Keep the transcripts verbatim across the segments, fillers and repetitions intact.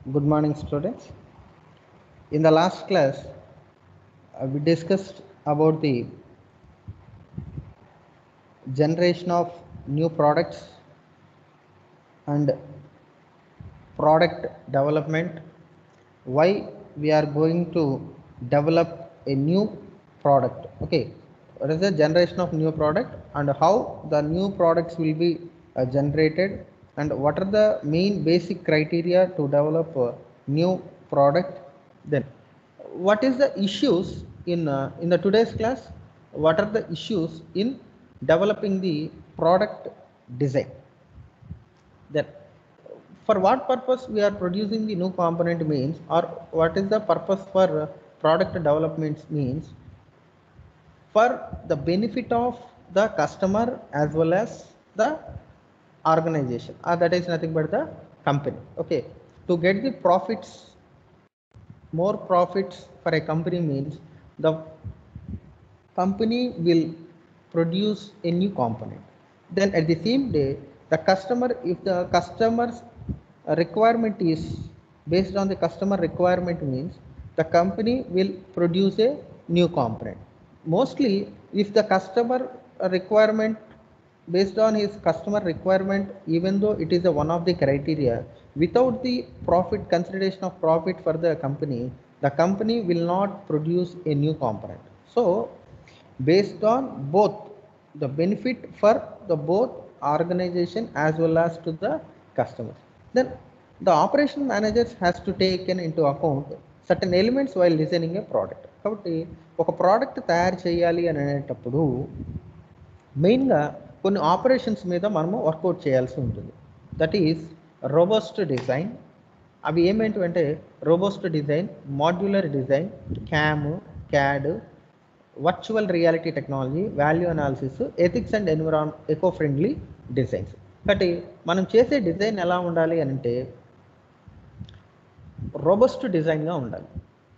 Good morning, students. In the last class, uh, we discussed about the generation of new products and product development. Why we are going to develop a new product? Okay, what is the generation of new product and how the new products will be uh, generated, and what are the main basic criteria to develop a new product? Then what is the issues in uh, in the today's class? What are the issues in developing the product design? Then for what purpose we are producing the new component means, or what is the purpose for uh, product development means, for the benefit of the customer as well as the organization, or that is nothing but the company. Okay, to get the profits, more profits for a company means the company will produce a new component. Then at the same day, the customer, if the customer's requirement is based on the customer requirement means the company will produce a new component. Mostly, if the customer requirement based on his customer requirement, even though it is a one of the criteria, without the profit consideration of profit for the company, the company will not produce a new component. So based on both the benefit for the both organization as well as to the customers, then the operation managers has to take into account certain elements while designing a product. కాబట్టి ఒక product తయారు చేయాలి అని అనేటప్పుడు మెయిన్గా కొన్ని operations మీద మనము వర్కౌట్ చేయాల్సి ఉంటుంది. That is robust design. అవి ఏమేంటంటే robust design, modular design, CAM, CAD, virtual reality technology, value analysis, ethics and environ eco friendly designs. కాబట్టి మనం చేసే డిజైన్ ఎలా ఉండాలి అని అంటే రోబస్ట్ డిజైన్గా ఉండాలి.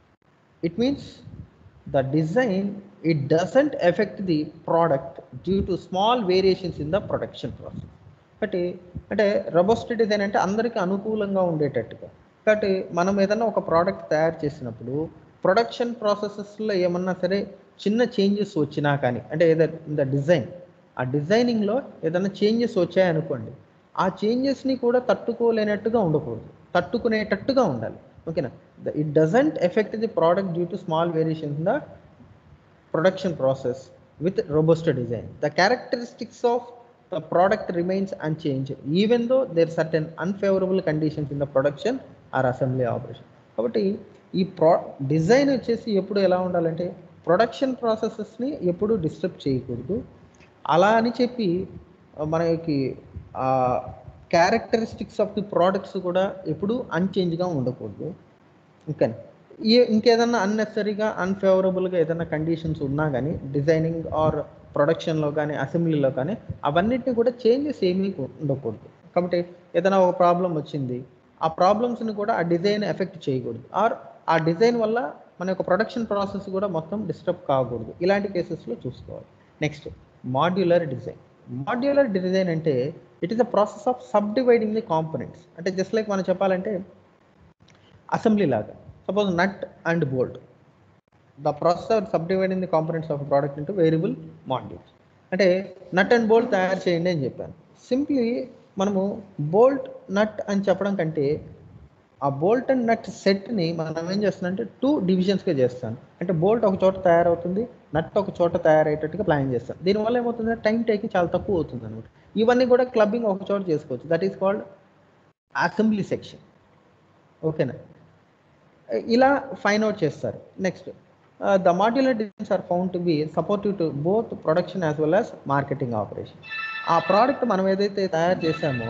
It means the design it doesn't effect the product due to small variations in the production process. కాబట్టి అంటే రోబస్ట్ డిజైన్ అంటే అందరికీ అనుకూలంగా ఉండేటట్టుగా. కాబట్టి మనం ఏదైనా ఒక ప్రోడక్ట్ తయారు చేసినప్పుడు ప్రొడక్షన్ ప్రాసెసెస్లో ఏమన్నా సరే చిన్న చేంజెస్ వచ్చినా కానీ, అంటే ఏదైనా ఇన్ ద డిజైన్, ఆ డిజైనింగ్లో ఏదైనా చేంజెస్ వచ్చాయనుకోండి, ఆ చేంజెస్ని కూడా తట్టుకోలేనట్టుగా ఉండకూడదు, తట్టుకునేటట్టుగా ఉండాలి. ఓకేనా? It doesn't effect the product due to small variations in the production process with robust design. The characteristics of the product remains unchanged even though there are certain unfavorable conditions in the production or assembly operation. కాబట్టి ఈ pro design వచ్చేసి ఎప్పుడు ఎలా ఉండాలంటే production ప్రాసెసెస్ని ఎప్పుడు disturb చేయకూడదు. అలా అని చెప్పి మనకి క్యారెక్టరిస్టిక్స్ ఆఫ్ ది ప్రోడక్ట్స్ కూడా ఎప్పుడు అన్చేంజ్గా ఉండకూడదు. ఇంకా ఏ ఇంకేదన్నా అన్నెసరీగా అన్ఫేవరబుల్గా ఏదైనా కండిషన్స్ ఉన్నా కానీ డిజైనింగ్ ఆర్ ప్రొడక్షన్లో కానీ అసెంబ్లీలో కానీ అవన్నిటిని కూడా చేంజెస్ ఏమీ ఉండకూడదు. కాబట్టి ఏదైనా ఒక ప్రాబ్లం వచ్చింది, ఆ ప్రాబ్లమ్స్ని కూడా ఆ డిజైన్ ఎఫెక్ట్ చేయకూడదు, ఆర్ ఆ డిజైన్ వల్ల మన యొక్క ప్రొడక్షన్ ప్రాసెస్ కూడా మొత్తం డిస్టర్బ్ కాకూడదు. ఇలాంటి కేసెస్లో చూసుకోవాలి. Next modular design. Modular design అంటే it is the process of sub dividing the components. అంటే జస్ట్ లైక్ మనం చెప్పాలంటే అసెంబ్లీ లాగా. Suppose nut and bolt, the process of subdividing the components of product into variable modules. అంటే nut and bolt తయారు చేయండి అని చెప్పాను. సింప్లీ మనము బోల్ట్ నట్ అని చెప్పడం కంటే ఆ బోల్ట్ అండ్ నట్ సెట్ని మనం ఏం చేస్తానంటే టూ డివిజన్స్గా చేస్తాను. అంటే బోల్ట్ ఒక చోట తయారవుతుంది, నట్ ఒక చోట తయారయ్యేటట్టుగా ప్లాన్ చేస్తాను. దీనివల్ల ఏమవుతుంది, టైం టేకింగ్ చాలా తక్కువ అవుతుంది అనమాట. ఇవన్నీ కూడా క్లబ్బింగ్ ఒక చోట చేసుకోవచ్చు. That is called assembly section. ఓకేనా? ఇలా ఫైండ్ అవుట్ చేస్తారు. Next Uh, the modular designs are found to be supportive to both production as well as marketing operation. ఆ ప్రోడక్ట్ మనం ఏదైతే తయారు చేసామో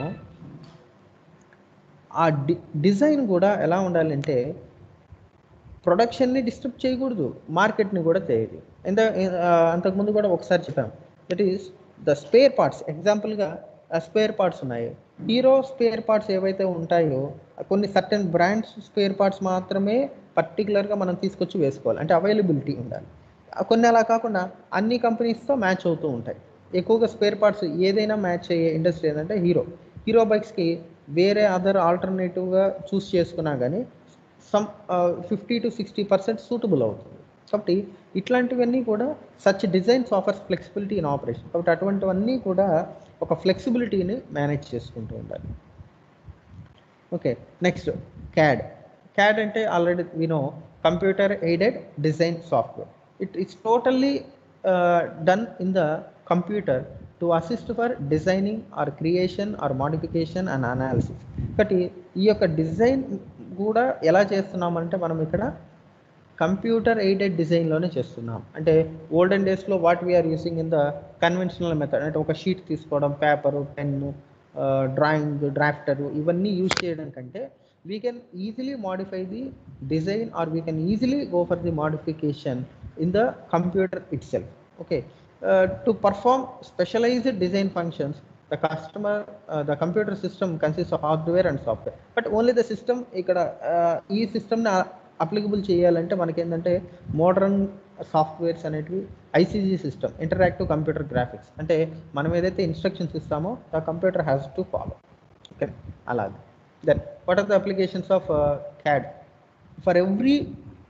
ఆ డి డిజైన్ కూడా ఎలా ఉండాలంటే ప్రొడక్షన్ని డిస్టర్బ్ చేయకూడదు, మార్కెట్ని కూడా చేయదు. ఎంత అంతకుముందు కూడా ఒకసారి చెప్పాము. That is the spare parts. ఎగ్జాంపుల్గా స్పేర్ పార్ట్స్ ఉన్నాయి. హీరో స్పేర్ పార్ట్స్ ఏవైతే ఉంటాయో కొన్ని సర్టెన్ బ్రాండ్స్ స్పేర్ పార్ట్స్ మాత్రమే పర్టికులర్గా మనం తీసుకొచ్చి వేసుకోవాలి. అంటే అవైలబిలిటీ ఉండాలి. కొన్ని అలా కాకుండా అన్ని కంపెనీస్తో మ్యాచ్ అవుతూ ఉంటాయి. ఎక్కువగా స్పేర్ పార్ట్స్ ఏదైనా మ్యాచ్ అయ్యే ఇండస్ట్రీ ఏంటంటే హీరో. హీరో బైక్స్కి వేరే అదర్ ఆల్టర్నేటివ్గా చూస్ చేసుకున్నా కానీ some fifty to sixty percent suitable అవుతుంది. కాబట్టి ఇట్లాంటివన్నీ కూడా such designs offers flexibility in operation. కాబట్టి అటువంటివన్నీ కూడా ఒక ఫ్లెక్సిబిలిటీని మేనేజ్ చేసుకుంటూ ఉండాలి. Okay, next CAD. క్యాడ్ అంటే already we know, computer aided design software. It it's totally done in the computer to assist for designing or creation are modification and analysis. కాబట్టి ఈ యొక్క డిజైన్ కూడా ఎలా చేస్తున్నామంటే మనం ఇక్కడ కంప్యూటర్ ఎయిడెడ్ డిజైన్లోనే చేస్తున్నాం. అంటే ఓల్డెన్ డేస్లో what we are using in the conventional method, అంటే ఒక షీట్ తీసుకోవడం, పేపరు, పెన్ను, డ్రాయింగ్, డ్రాఫ్టరు ఇవన్నీ యూజ్ చేయడం కంటే we can easily modify the design or we can easily go for the modification in the computer itself. Okay, to perform specialised design functions the customer uh, the computer system consists of hardware and software, but only the system ఇక్కడ ఈ సిస్టమ్ని applicable చేయాలంటే మనకి ఏంటంటే modern softwares అనేటివి ICG system, interactive computer graphics, అంటే మనం ఏదైతే ఇన్స్ట్రక్షన్స్ ఇస్తామో the computer has to follow. Okay, అలాగే. Then what are the applications of CAD? For every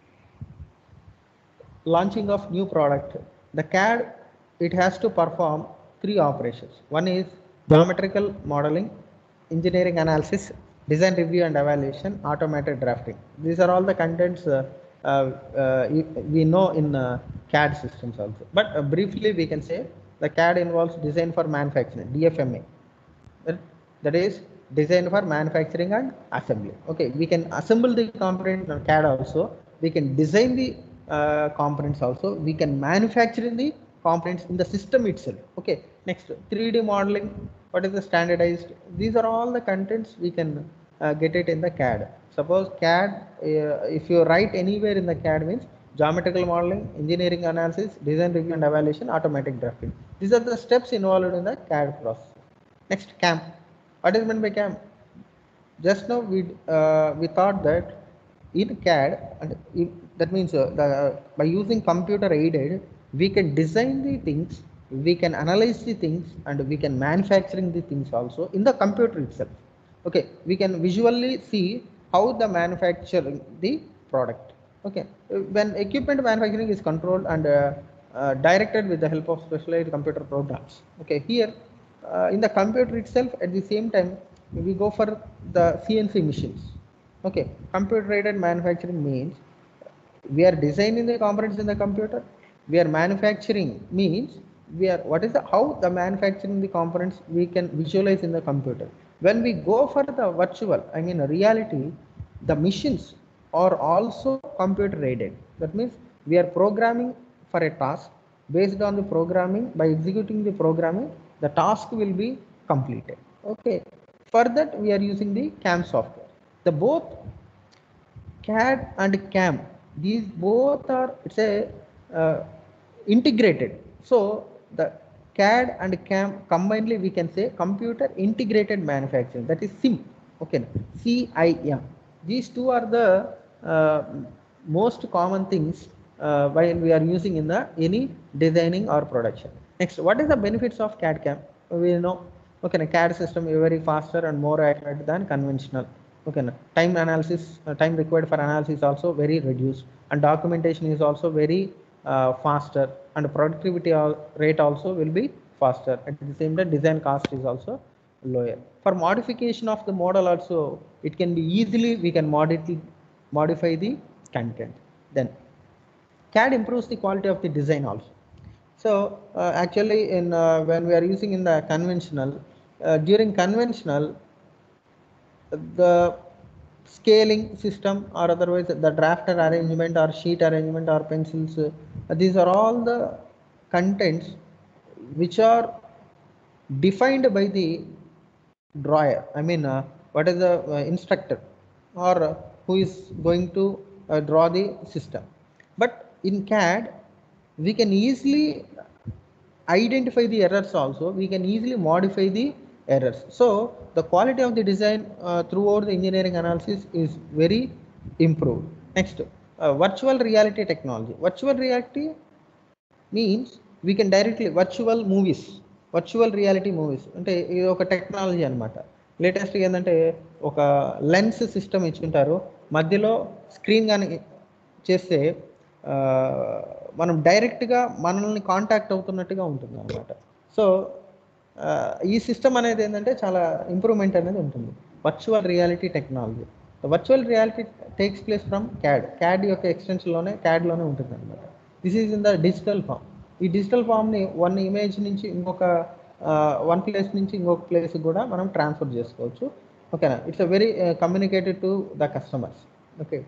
launching of new product, the C A D, it has to perform three operations. One is geometrical modeling, engineering analysis, design review and evaluation, automated drafting. These are all the contents uh, uh, uh, we know in uh, C A D systems also. But uh, briefly we can say the C A D involves design for manufacturing, D F M A. That is design for manufacturing and assembly. Okay, we can assemble the component in C A D also. We can design the uh, components also. We can manufacture the components in the system itself. Okay, next three D modeling. What is the standardized? These are all the contents we can uh, get it in the C A D. Suppose C A D, uh, if you write anywhere in the C A D means geometrical modeling, engineering analysis, design review and evaluation, automatic drafting. These are the steps involved in the C A D process. Next, C A M. What is meant by C A M? Just now we uh, we thought that in C A D, and if, that means uh, the, uh, by using computer aided, we can design the things, we can analyze the things, and we can manufacturing the things also in the computer itself. Okay, we can visually see how the manufacturing the product. Okay, when equipment manufacturing is controlled and uh, uh, directed with the help of specialized computer programs. Okay, here uh, in the computer itself, at the same time we go for the C N C machines. Okay, computer aided manufacturing means we are designing the components in the computer, we are manufacturing means we are what is the how the manufacturing the components we can visualize in the computer. When we go for the virtual, I mean reality, the machines are also computer aided. That means we are programming for a task. Based on the programming, by executing the programming, the task will be completed. Okay, for that we are using the C A M software. The both C A D and C A M, these both are, it's a uh, integrated. So the C A D and C A M combinedly we can say computer integrated manufacturing, that is C I M. Okay, C I M. These two are the uh, most common things uh, while we are using in the any designing or production. Next, what is the benefits of C A D C A M? We know, okay, C A D system is very faster and more accurate than conventional. Okay, time analysis, uh, time required for analysis also very reduced, and documentation is also very uh, faster, and productivity rate also will be faster. At the same time, design cost is also lower. For modification of the model also, it can be easily we can modify modify the content. Then C A D improves the quality of the design also. So uh, actually in uh, when we are using in the conventional, uh, during conventional, the scaling system or otherwise the drafter arrangement or sheet arrangement or pencils, uh, these are all the contents which are defined by the drawer. I mean uh, what is the uh, instructor or uh, who is going to uh, draw the system. But in C A D we can easily identify the errors also, we can easily modify the errors. So the quality of the design uh, throughout the engineering analysis is very improved. Next, uh, virtual reality technology. Virtual reality means we can directly virtual movies, virtual reality movies అంటే ఇది ఒక technology అనమాట. లేటెస్ట్గా ఏంటంటే ఒక lens system ఇచ్చుంటారు, మధ్యలో screen కానీ చేస్తే మనం డైరెక్ట్గా మనల్ని కాంటాక్ట్ అవుతున్నట్టుగా ఉంటుంది అనమాట. సో ఈ సిస్టమ్ అనేది ఏంటంటే చాలా ఇంప్రూవ్మెంట్ అనేది ఉంటుంది. Virtual reality technology, virtual reality takes place from CAD CAD యొక్క ఎక్స్టెన్షన్లోనే క్యాడ్లోనే ఉంటుంది అనమాట. This is in the digital form. ఈ డిజిటల్ ఫామ్ని వన్ ఇమేజ్ నుంచి ఇంకొక వన్ ప్లేస్ నుంచి ఇంకొక ప్లేస్కి కూడా మనం ట్రాన్స్ఫర్ చేసుకోవచ్చు. ఓకేనా, it's a very communicated to the customers. Okay,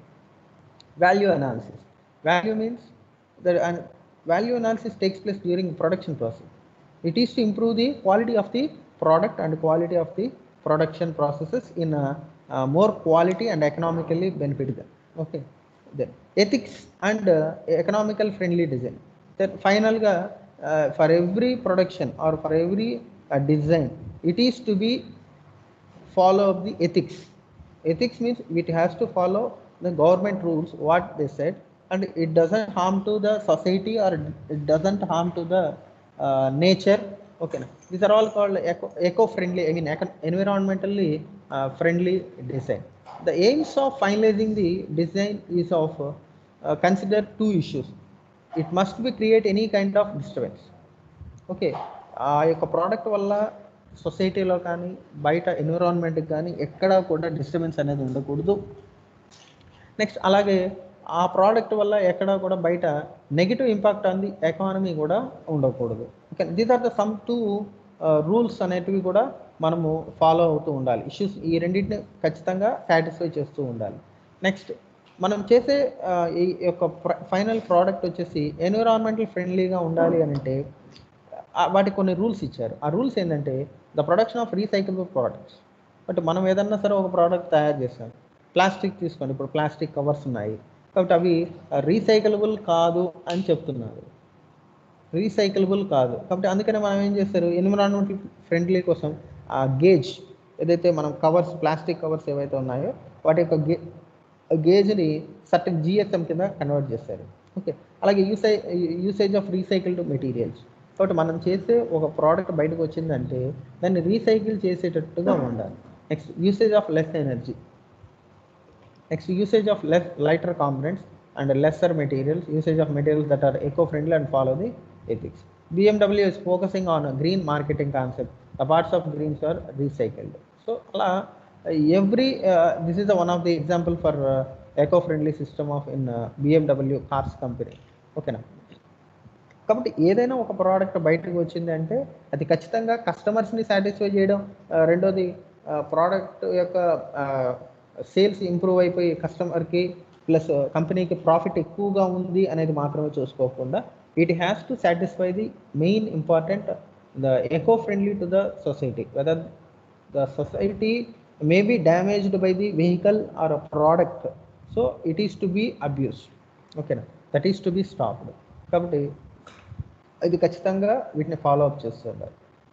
value analysis. Value means the uh, value analysis takes place during production process. It is to improve the quality of the product and quality of the production processes in a, a more quality and economically beneficial. Okay, then ethics and uh, economical friendly design. Then final ga, uh, for every production or for every uh, design, it is to be follow up the ethics. Ethics means it has to follow the government rules, what they said, and it doesn't harm to the society or it doesn't harm to the uh, nature. Okay, these are all called eco, eco-friendly, I mean environmentally uh, friendly design. The aims of finalizing the design is of uh, consider two issues. It must be create any kind of disturbance. Okay, ఆ యొక్క product వల్ల సొసైటీలో కానీ బయట ఎన్విరాన్మెంట్కి కానీ ఎక్కడా కూడా disturbance అనేది ఉండకూడదు. నెక్స్ట్ అలాగే ఆ ప్రోడక్ట్ వల్ల ఎక్కడా కూడా బయట negative impact on the economy కూడా ఉండకూడదు. Okay, these are the some two rules అనేటివి కూడా మనము ఫాలో అవుతూ ఉండాలి. ఇష్యూస్ ఈ రెండింటిని ఖచ్చితంగా సాటిస్ఫై చేస్తూ ఉండాలి. నెక్స్ట్ మనం చేసే ఈ యొక్క ఫైనల్ ప్రోడక్ట్ వచ్చేసి ఎన్విరాన్మెంటల్ ఫ్రెండ్లీగా ఉండాలి అని అంటే వాటికి కొన్ని రూల్స్ ఇచ్చారు. ఆ రూల్స్ ఏంటంటే the production of recyclable products. But మనం ఏదన్నా సరే ఒక ప్రోడక్ట్ తయారు చేస్తాం, ప్లాస్టిక్ తీసుకోండి, ఇప్పుడు ప్లాస్టిక్ కవర్స్ ఉన్నాయి కాబట్టి అవి రీసైకిలబుల్ కాదు అని చెప్తున్నారు, రీసైకిలబుల్ కాదు కాబట్టి అందుకనే మనం ఏం చేస్తారు, ఎన్విరాన్మెంటల్ ఫ్రెండ్లీ కోసం ఆ గేజ్ ఏదైతే మనం కవర్స్ ప్లాస్టిక్ కవర్స్ ఏవైతే ఉన్నాయో వాటి యొక్క గే గేజ్ని సర్టన్ జిఎస్ఎం కింద కన్వర్ట్ చేస్తారు. ఓకే, అలాగే use usage of recycled materials. కాబట్టి మనం చేసే ఒక ప్రోడక్ట్ బయటకు వచ్చిందంటే దాన్ని రీసైకిల్ చేసేటట్టుగా ఉండాలి. Next usage of less energy. Next usage of less lighter components and lesser materials, usage of materials that are eco friendly and follow the ethics. B M W is focusing on a green marketing concept. The parts of greens are recycled. So ala every uh, this is the one of the example for uh, eco-friendly system of in uh, B M W cars company. Okay na. కాబట్టి ఏదైనా ఒక product బయటకు వచ్చింది అంటే అది ఖచ్చితంగా కస్టమర్స్ని satisfy చేయడం, రెండోది ప్రోడక్ట్ యొక్క సేల్స్ ఇంప్రూవ్ అయిపోయి కస్టమర్కి ప్లస్ కంపెనీకి ప్రాఫిట్ ఎక్కువగా ఉంది అనేది మాత్రమే చూసుకోకుండా it has to satisfy the main important the eco friendly to the society, whether the society may be damaged by the vehicle or a product, so it is to be abused. Okay na, that is to be stopped. కాబట్టి ఇది ఖచ్చితంగా వీటిని follow up చేస్తుండాలి.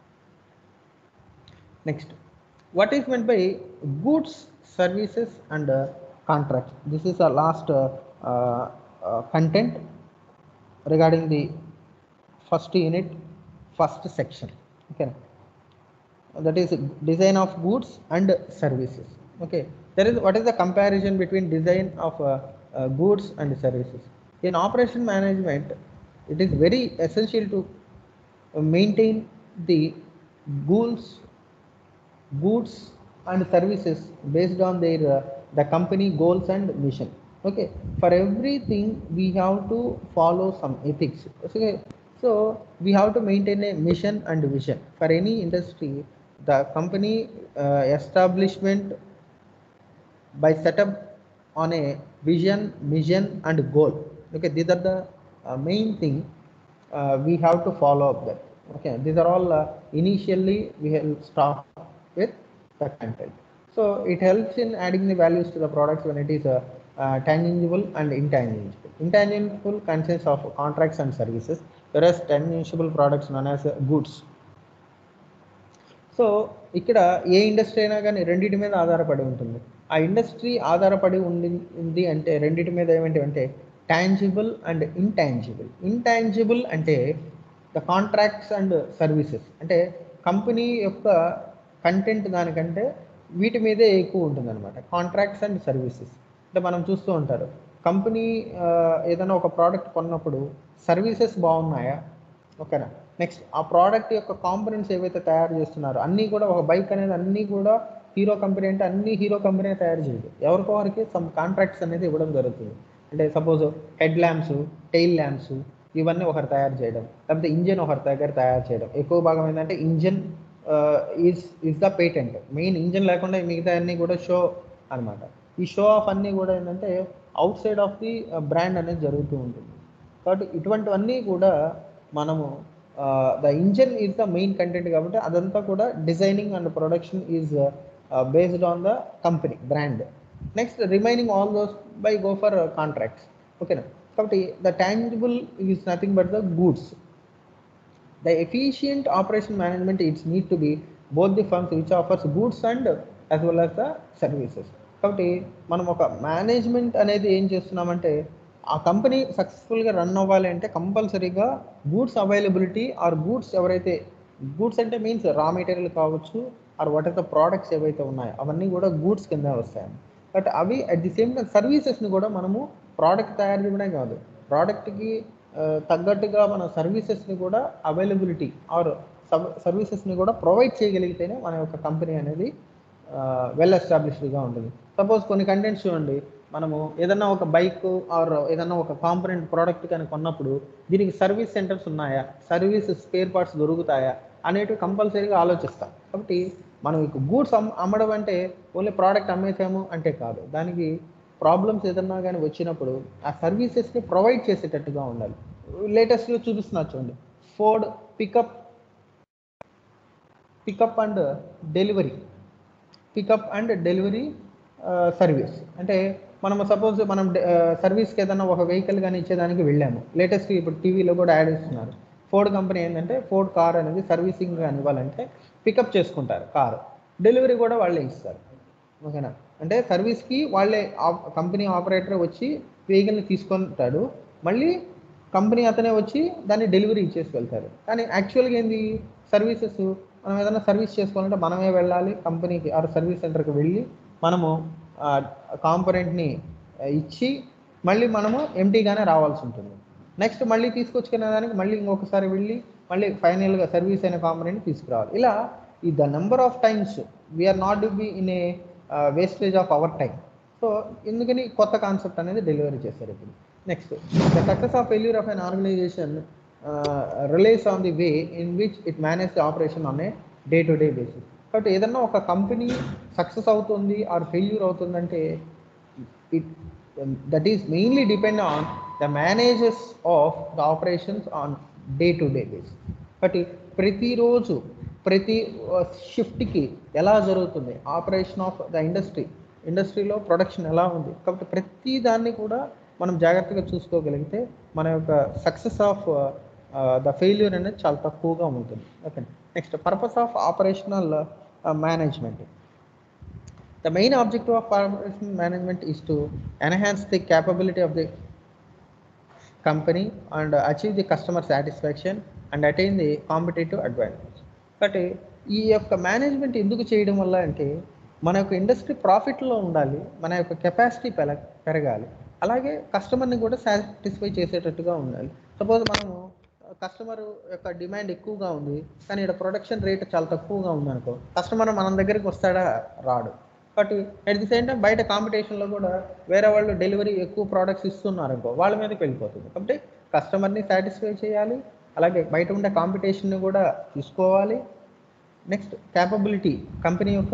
Next, what is meant by goods services and contracts. This is the last content regarding the first unit, first section. Okay, that is design of goods and services. Okay, there is what is the comparison between design of uh, uh, goods and services. In operation management, it is very essential to maintain the goods goods and services based on their uh, the company goals and mission. Okay, for everything we have to follow some ethics. Okay, so we have to maintain a mission and vision. For any industry, the company uh, establishment by setup on a vision, mission and goal. Okay, these are the uh, main thing uh, we have to follow up that. Okay, these are all uh, initially we will start with the content. So it helps in adding the values to the products when it is a uh, Uh, tangible and intangible. Intangible consists of contracts and services, whereas tangible products known as uh, goods. So ఇక్కడ a industry అయినా కానీ రెండింటి మీద ఆధారపడి ఉంటుంది. ఆ industry ఆధారపడి ఉంది అంటే రెండింటి మీద ఏమిటి అంటే టాంజిబుల్ అండ్ ఇంటాంజిబుల్. ఇంటాంజిబుల్ అంటే ద కాంట్రాక్ట్స్ అండ్ సర్వీసెస్, అంటే కంపెనీ యొక్క కంటెంట్ దానికంటే వీటి మీదే ఎక్కువ ఉంటుందన్నమాట. కాంట్రాక్ట్స్ అండ్ సర్వీసెస్ అంటే మనం చూస్తూ ఉంటారు కంపెనీ ఏదైనా ఒక ప్రోడక్ట్ కొన్నప్పుడు సర్వీసెస్ బాగున్నాయా, ఓకేనా. నెక్స్ట్ ఆ ప్రోడక్ట్ యొక్క కాంపోనెంట్స్ ఏవైతే తయారు చేస్తున్నారో అన్నీ కూడా ఒక బైక్ అనేది అన్నీ కూడా హీరో కంపెనీ అంటే అన్ని హీరో కంపెనీ తయారు చేయదు, ఎవరికో వారికి సమ్ కాంట్రాక్ట్స్ అనేది ఇవ్వడం జరుగుతుంది. అంటే suppose head lamps, tail lamps ఇవన్నీ ఒకరు తయారు చేయడం, లేకపోతే ఇంజన్ ఒకరి దగ్గర తయారు చేయడం. ఎక్కువ భాగం ఏంటంటే engine is is the patent. Main engine లేకుండా మిగతా అన్నీ కూడా షో అనమాట. ఈ షో ఆఫ్ అన్నీ కూడా ఏంటంటే outside of the brand అనేది జరుగుతూ ఉంటుంది. కాబట్టి ఇటువంటివన్నీ కూడా మనము the engine is the main content కాబట్టి అదంతా కూడా designing and production is based on the company brand. Next remaining all those by go for contracts, ఓకేనా. కాబట్టి the tangible is nothing but the goods. The efficient operation management it need to be both the firms which offers goods and as well as the services. కాబట్టి మనం ఒక management అనేది ఏం చేస్తున్నామంటే ఆ company సక్సెస్ఫుల్గా రన్ అవ్వాలి అంటే కంపల్సరీగా గూడ్స్ అవైలబిలిటీ ఆర్ గూడ్స్ ఎవరైతే గూడ్స్ అంటే మీన్స్ రా మెటీరియల్ కావచ్చు or what are the products ఏవైతే ఉన్నాయో అవన్నీ కూడా గూడ్స్ కింద వస్తాయి. బట్ అవి అట్ ది సేమ్ టైం సర్వీసెస్ని కూడా మనము ప్రోడక్ట్ తయారు చేయడమే కాదు ప్రోడక్ట్కి తగ్గట్టుగా మన సర్వీసెస్ని కూడా అవైలబిలిటీ ఆర్ సర్వీసెస్ని కూడా ప్రొవైడ్ చేయగలిగితేనే మన యొక్క కంపెనీ అనేది వెల్ ఎస్టాబ్లిష్డ్గా ఉంటుంది. సపోజ్ కొన్ని కంటెంట్స్ చూడండి, మనము ఏదన్నా ఒక బైక్ ఆర్ ఏదన్నా ఒక కాంపోనెంట్ ప్రోడక్ట్ కానీ కొన్నప్పుడు దీనికి సర్వీస్ సెంటర్స్ ఉన్నాయా, సర్వీస్ స్పేర్ పార్ట్స్ దొరుకుతాయా అనేటివి కంపల్సరీగా ఆలోచిస్తాం. కాబట్టి మనం ఇక గూడ్స్ అమ్ అమ్మడం అంటే ఓన్లీ ప్రోడక్ట్ అమ్మేసాము అంటే కాదు, దానికి ప్రాబ్లమ్స్ ఏదన్నా కానీ వచ్చినప్పుడు ఆ సర్వీసెస్ని ప్రొవైడ్ చేసేటట్టుగా ఉండాలి. లేటెస్ట్గా చూపిస్తున్నారు చూడండి, Ford pickup pickup and delivery pickup and delivery service. అంటే మనం సపోజ్ మనం సర్వీస్కి ఏదైనా ఒక వెహికల్ కానీ ఇచ్చేదానికి వెళ్ళాము, లేటెస్ట్ ఇప్పుడు టీవీలో కూడా యాడ్ ఇస్తున్నారు. ఫోర్డ్ కంపెనీ ఏంటంటే ఫోర్డ్ కార్ అనేది సర్వీసింగ్ కానీ ఇవ్వాలంటే పికప్ చేసుకుంటారు కారు, డెలివరీ కూడా వాళ్ళే ఇస్తారు, ఓకేనా. అంటే సర్వీస్కి వాళ్ళే కంపెనీ ఆపరేటర్ వచ్చి వెహికల్ని తీసుకుంటాడు, మళ్ళీ కంపెనీ అతనే వచ్చి దాన్ని డెలివరీ ఇచ్చేసి వెళ్తారు. కానీ యాక్చువల్గా ఏంది సర్వీసెస్ మనం ఏదైనా సర్వీస్ చేసుకోవాలంటే మనమే వెళ్ళాలి కంపెనీకి ఆర్ సర్వీస్ సెంటర్కి వెళ్ళి మనము కాంపోనెంట్ని ఇచ్చి మళ్ళీ మనము ఎంటీగానే రావాల్సి ఉంటుంది. నెక్స్ట్ మళ్ళీ తీసుకొచ్చుకునే దానికి మళ్ళీ ఇంకొకసారి వెళ్ళి మళ్ళీ ఫైనల్గా సర్వీస్ అయిన కాంపోనెంట్ తీసుకురావాలి. ఇలా ఈ the number of times we are not to be in a wastage of our time. So ఎందుకని కొత్త కాన్సెప్ట్ అనేది డెలివరీ చేశారు ఇప్పుడు. Next the success of failure of an organisation relies on the way in which it manage the operation on a day to day basis. కాబట్టి ఏదన్నా ఒక కంపెనీ success అవుతుంది ఆర్ ఫెయిల్యూర్ అవుతుందంటే it that is mainly depend on the managers of the operations on day to day basis. కాబట్టి ప్రతిరోజు ప్రతి షిఫ్ట్కి ఎలా జరుగుతుంది ఆపరేషన్ ఆఫ్ ద ఇండస్ట్రీ, ఇండస్ట్రీలో ప్రొడక్షన్ ఎలా ఉంది, కాబట్టి ప్రతి దాన్ని కూడా మనం జాగ్రత్తగా చూసుకోగలిగితే మన యొక్క సక్సెస్ ఆఫ్ ద ఫెయిల్యూర్ అనేది చాలా తక్కువగా ఉంటుంది. Okay. Next purpose of operational management. The main objective of operational management is to enhance the capability of the company and achieve the customer satisfaction and attain the competitive advantage. కాబట్టి ఈ యొక్క management ఎందుకు చేయడం వల్ల అంటే మన యొక్క industry ప్రాఫిట్లో ఉండాలి, మన యొక్క కెపాసిటీ పెర పెరగాలి అలాగే కస్టమర్ని కూడా సాటిస్ఫై చేసేటట్టుగా ఉండాలి. సపోజ్ మనము కస్టమర్ యొక్క డిమాండ్ ఎక్కువగా ఉంది కానీ ఇక్కడ ప్రొడక్షన్ రేట్ చాలా తక్కువగా ఉందనుకో, కస్టమర్ మన దగ్గరికి వస్తాడా, రాడు. కాబట్టి అట్ ది సేమ్ టైం బయట కాంపిటీషన్లో కూడా వేరే వాళ్ళు డెలివరీ ఎక్కువ ప్రోడక్ట్స్ ఇస్తున్నారనుకో వాళ్ళ మీదకి వెళ్ళిపోతుంది. కాబట్టి కస్టమర్ని సాటిస్ఫై చేయాలి, అలాగే బయట ఉండే కాంపిటీషన్ని కూడా తీసుకోవాలి. నెక్స్ట్ క్యాపబిలిటీ, కంపెనీ యొక్క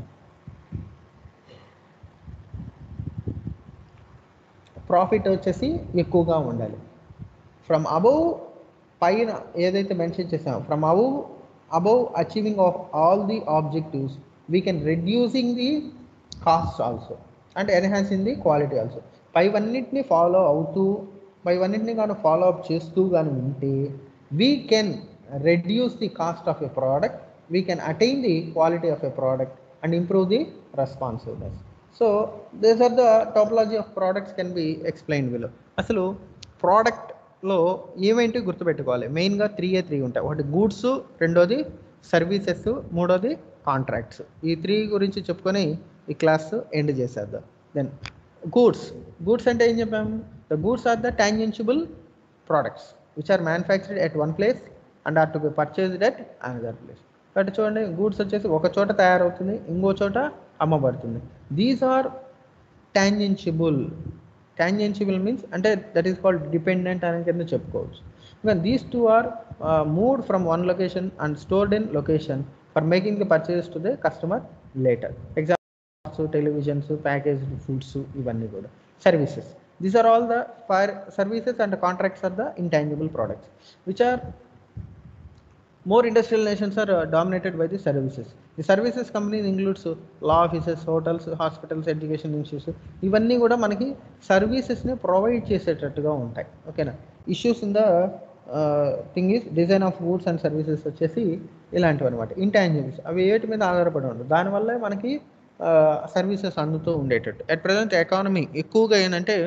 ప్రాఫిట్ వచ్చేసి ఎక్కువగా ఉండాలి. ఫ్రమ్ అబౌవ్ పైన ఏదైతే మెన్షన్ చేసామో from above above achieving of all the objectives we can reducing the cost also and enhancing the quality also. పైవన్నింటినీ ఫాలో అవుతూ పైవన్నింటినీ కానీ ఫాలో అప్ చేస్తూ కానీ ఉంటే we can reduce the cost of a product, we can attain the quality of a product and improve the responsiveness. So these are the topology of products can be explain below. అసలు ప్రోడక్ట్లో ఏమేంటి గుర్తుపెట్టుకోవాలి, మెయిన్గా three ఏ three ఉంటాయి. ఒకటి goods, రెండోది services, మూడోది contracts. ఈ three గురించి చెప్పుకొని ఈ క్లాస్ ఎండ్ చేసేద్దాం. Then goods. గూడ్స్ అంటే ఏం చెప్పాము? The goods are the tangible products which are manufactured at one place and are to be purchased at another place. కాబట్టి చూడండి, గూడ్స్ వచ్చేసి ఒక చోట తయారవుతుంది, ఇంకో చోట అమ్మబడుతుంది. These are tangible. Tangible means అంటే దట్ ఈస్ కాల్డ్ డిపెండెంట్ అని కింద చెప్పుకోవచ్చు. When these two are uh, moved from one location and stored in location for making the purchase to the customer later. Example, televisions, packaged foods, ivanni kuda. Services. These are all the fire services, and the contracts are the intangible products, which are more industrial nations are uh, dominated by the services. The services companies includes law offices, hotels, hospitals, education institutions. ఇవన్నీ కూడా మనకి సర్వీసెస్ని provide చేసేటట్టుగా ఉంటాయి. ఓకేనా. Issues in the thing is design of goods and services వచ్చేసి ఇలాంటివి అనమాట. ఇంటాంజిబుల్స్ అవి ఏటి మీద ఆధారపడి ఉండదు, దానివల్ల మనకి సర్వీసెస్ అందుతూ ఉండేటట్టు. అట్ ప్రజెంట్ ఎకానమీ ఎక్కువగా ఏంటంటే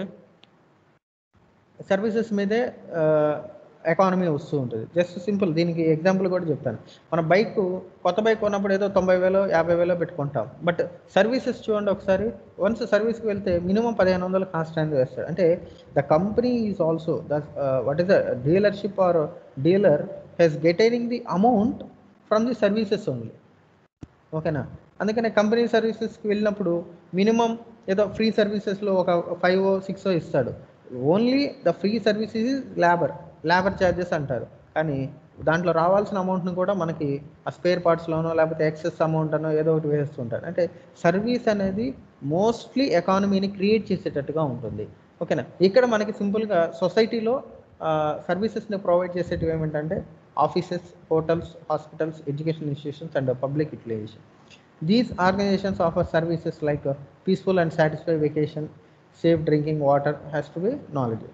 సర్వీసెస్ మీదే ఎకానమీ వస్తూ ఉంటుంది. జస్ట్ సింపుల్ దీనికి ఎగ్జాంపుల్ కూడా చెప్తాను. మన బైక్ కొత్త బైక్ కొన్నప్పుడు ఏదో తొంభై వేలో యాభై వేలో పెట్టుకుంటాం. బట్ సర్వీసెస్ చూడండి ఒకసారి, వన్స్ సర్వీస్కి వెళ్తే మినిమం పదిహేను వందలు కాస్ట్ అనేది వేస్తాడు. అంటే the company is also the what is the dealership or dealer he's getting the amount from the services only. ఓకేనా. అందుకనే కంపెనీ సర్వీసెస్కి వెళ్ళినప్పుడు మినిమం ఏదో ఫ్రీ సర్వీసెస్లో ఒక ఫైవ్ సిక్స్ ఇస్తాడు. Only the free services is labour labour charges అంటారు. కానీ దాంట్లో రావాల్సిన అమౌంట్ని కూడా మనకి ఆ స్పేర్ పార్ట్స్లోనో లేకపోతే ఎక్సెస్ అమౌంట్ అనో ఏదో ఒకటి వేస్తుంటారు. అంటే సర్వీస్ అనేది మోస్ట్లీ ఎకానమీని క్రియేట్ చేసేటట్టుగా ఉంటుంది. ఓకేనా. ఇక్కడ మనకి సింపుల్గా సొసైటీలో సర్వీసెస్ని ప్రొవైడ్ చేసేటివి ఏమిటంటే offices, hotels, hospitals, education institutions and public utilization. These organizations offer services like uh, peaceful and satisfied vacation, safe drinking water, has to be knowledgeable.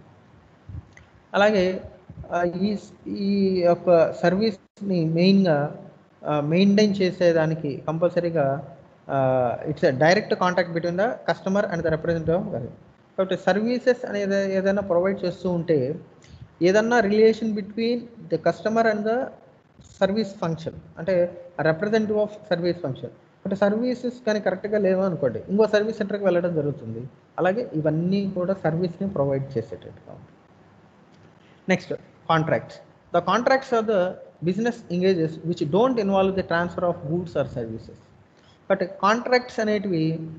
అలాగే ఈ ఈ యొక్క సర్వీస్ని మెయిన్గా మెయింటైన్ చేసేదానికి కంపల్సరీగా it's direct contact between the customer and the representative of service. కాబట్టి services అనేది ఏదైనా ప్రొవైడ్ చేస్తూ ఉంటే ఏదన్నా relation between the customer and the service function, అంటే రిప్రజెంటేటివ్ ఆఫ్ సర్వీస్ ఫంక్షన్. అంటే సర్వీసెస్ కానీ కరెక్ట్గా లేవు అనుకోండి, ఇంకో సర్వీస్ సెంటర్కి వెళ్ళడం జరుగుతుంది. అలాగే ఇవన్నీ కూడా సర్వీస్ని ప్రొవైడ్ చేసేటట్టుగా ఉంటుంది. Next, contracts. The contracts are the business engages which don't involve the transfer of goods or services. But contracts అనేటివి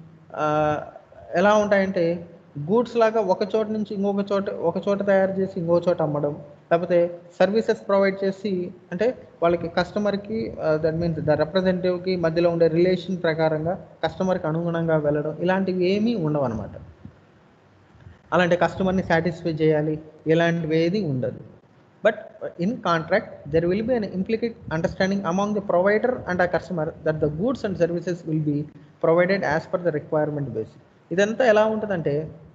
ఎలా ఉంటాయంటే గూడ్స్ లాగా ఒక చోట నుంచి ఇంకొక చోట ఒక చోట తయారు చేసి ఇంకో చోట అమ్మడం, లేకపోతే సర్వీసెస్ ప్రొవైడ్ చేసి అంటే వాళ్ళకి కస్టమర్కి దట్ మీన్స్ ద రిప్రజెంటేటివ్కి మధ్యలో ఉండే రిలేషన్ ప్రకారంగా కస్టమర్కి అనుగుణంగా వెళ్ళడం, ఇలాంటివి ఏమీ ఉండవు అనమాట. అలాంటి కస్టమర్ని సాటిస్ఫై చేయాలి ఇలాంటివి ఏది ఉండదు. But in contract there will be an implicate understanding among the provider and a customer that the goods and services will be provided as per the requirement basis. ఇదంతా ఎలా ఉంటుందంటే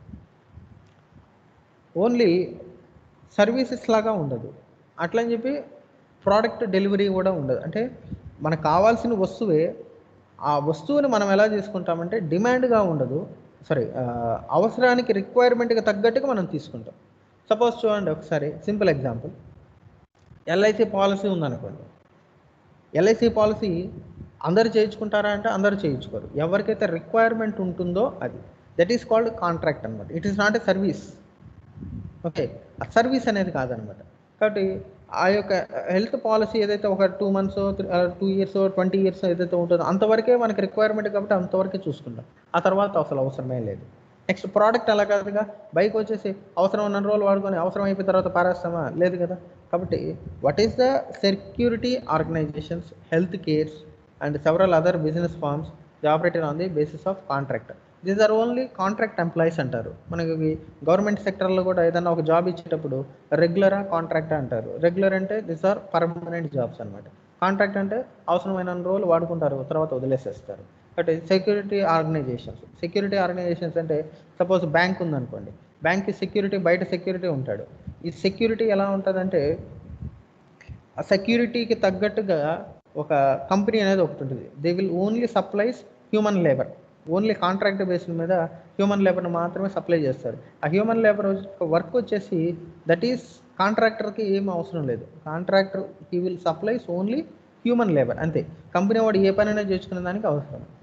ఓన్లీ సర్వీసెస్ లాగా ఉండదు, అట్లని చెప్పి ప్రోడక్ట్ డెలివరీ కూడా ఉండదు. అంటే మనకు కావాల్సిన వస్తువే, ఆ వస్తువుని మనం ఎలా చేసుకుంటామంటే డిమాండ్గా ఉండదు, సారీ అవసరానికి రిక్వైర్మెంట్కి తగ్గట్టుగా మనం తీసుకుంటాం. సపోజ్ చూడండి ఒకసారి సింపుల్ ఎగ్జాంపుల్, ఎల్ఐసి పాలసీ ఉందనుకోండి. ఎల్ఐసి పాలసీ అందరు చేయించుకుంటారా అంటే అందరూ చేయించుకోరు. ఎవరికైతే రిక్వైర్మెంట్ ఉంటుందో అది, దట్ ఈస్ కాల్డ్ కాంట్రాక్ట్ అనమాట. It is not a service. Okay, ఆ సర్వీస్ అనేది కాదనమాట. కాబట్టి ఆ యొక్క హెల్త్ పాలసీ ఏదైతే ఒక two months two years twenty years ఏదైతే ఉంటుందో అంతవరకే మనకి రిక్వైర్మెంట్, కాబట్టి అంతవరకే చూసుకుంటాం, ఆ తర్వాత అసలు అవసరమే లేదు. నెక్స్ట్ ప్రోడక్ట్ అలా కాదుగా, బైక్ వచ్చేసి అవసరం ఉన్న రోజులు వాడుకొని అవసరం అయిపోయిన తర్వాత పారేస్తామా, లేదు కదా. కాబట్టి what is the security organizations, health cares and several other business firms the operated on the basis of contract. These are only contract employees అంటారు. మనకి గవర్నమెంట్ సెక్టర్లో కూడా ఏదైనా ఒక జాబ్ ఇచ్చేటప్పుడు రెగ్యులరా కాంట్రాక్ట్ అంటారు. రెగ్యులర్ అంటే దీస్ ఆర్ పర్మనెంట్ జాబ్స్ అనమాట. కాంట్రాక్ట్ అంటే అవసరమైన రోజులు వాడుకుంటారు, తర్వాత వదిలేసేస్తారు. అంటే సెక్యూరిటీ ఆర్గనైజేషన్స్, సెక్యూరిటీ ఆర్గనైజేషన్స్ అంటే సపోజ్ బ్యాంక్ ఉందనుకోండి, బ్యాంక్కి సెక్యూరిటీ బయట సెక్యూరిటీ ఉంటాడు. ఈ సెక్యూరిటీ ఎలా ఉంటుందంటే ఆ సెక్యూరిటీకి తగ్గట్టుగా ఒక కంపెనీ అనేది ఒకటి ఉంటుంది. They will only supplies human labour, only contract based మీద హ్యూమన్ లేబర్ని మాత్రమే సప్లై చేస్తారు. ఆ హ్యూమన్ లేబర్ వర్క్ వచ్చేసి దట్ ఈస్ కాంట్రాక్టర్కి ఏం అవసరం లేదు. Contractor he will supplies only human labour అంతే. కంపెనీ వాడు ఏ పనైనా చేసుకునే దానికి అవసరం.